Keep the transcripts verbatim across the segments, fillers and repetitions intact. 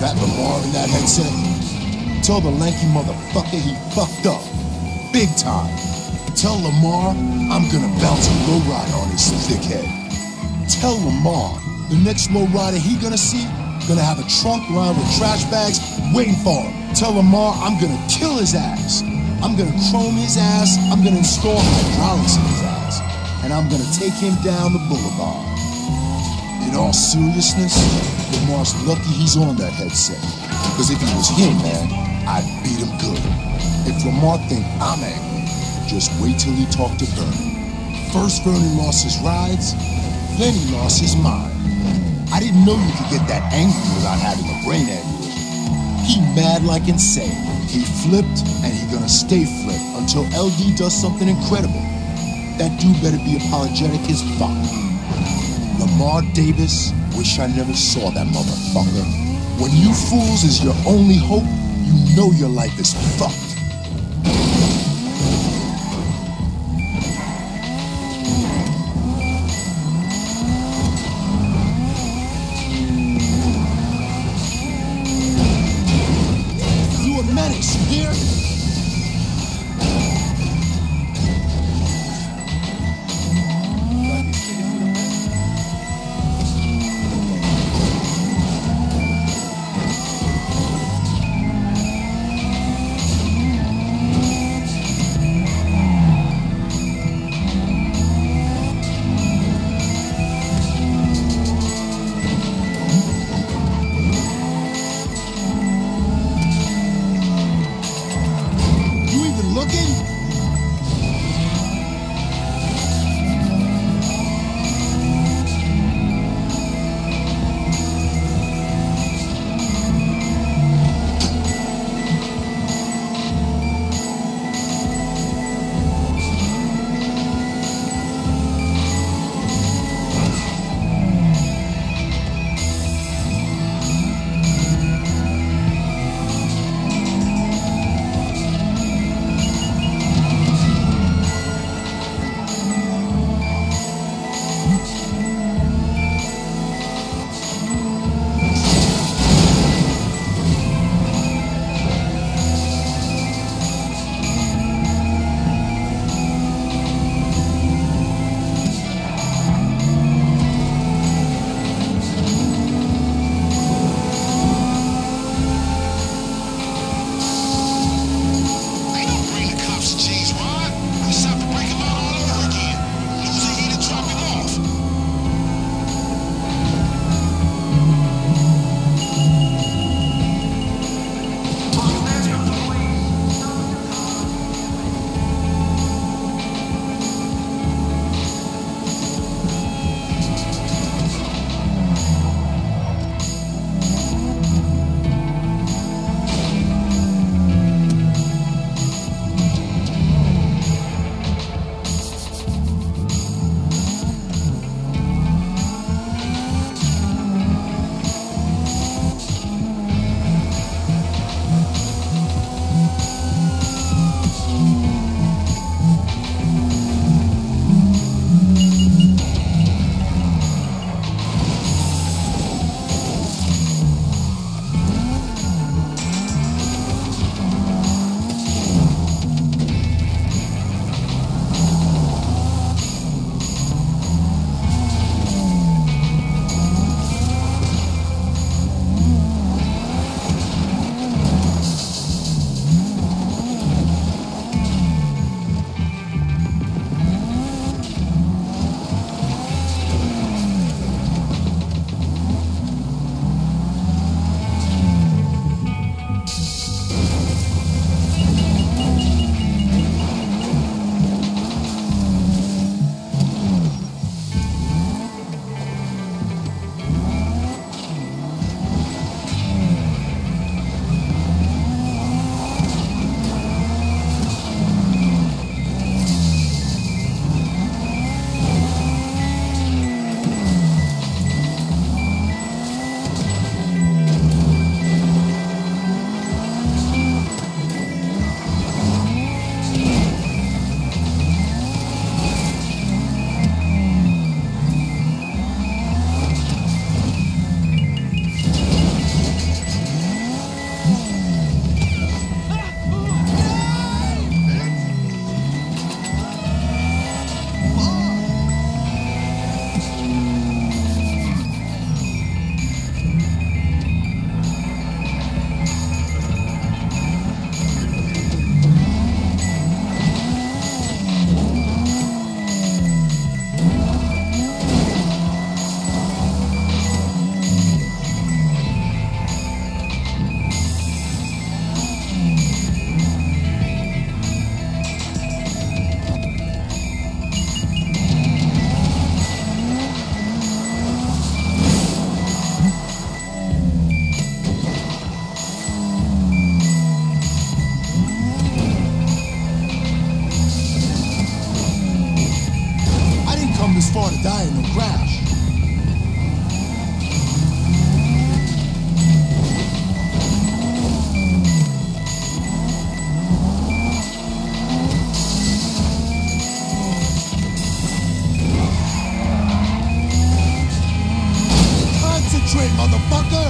That Lamar in that headset? Tell the lanky motherfucker he fucked up. Big time. Tell Lamar I'm gonna bounce a lowrider on his thick head. Tell Lamar the next lowrider he gonna see gonna have a trunk lined with trash bags waiting for him. Tell Lamar I'm gonna kill his ass. I'm gonna chrome his ass. I'm gonna install hydraulics in his ass. And I'm gonna take him down the boulevard. In all seriousness, Lamar's lucky he's on that headset. Because if he was him, man, I'd beat him good. If Lamar think I'm angry, just wait till he talk to Vernon. First Vernon lost his rides, then he lost his mind. I didn't know you could get that angry without having a brain aneurysm. He mad like insane. He flipped, and he gonna stay flipped until L D does something incredible. That dude better be apologetic as fuck. Lamar Davis, wish I never saw that motherfucker. When you fools is your only hope, you know your life is fucked. You a menace, you hear? die in a crash. Concentrate, motherfucker!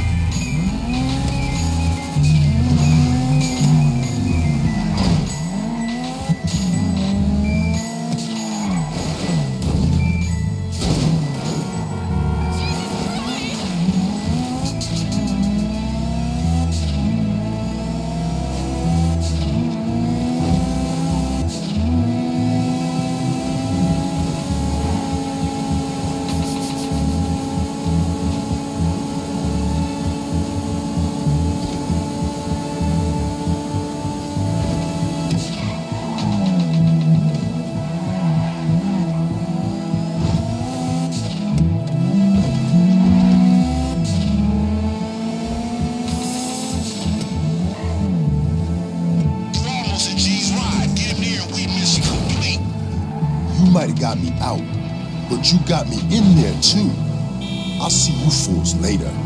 You might have got me out, but you got me in there too. I'll see you fools later.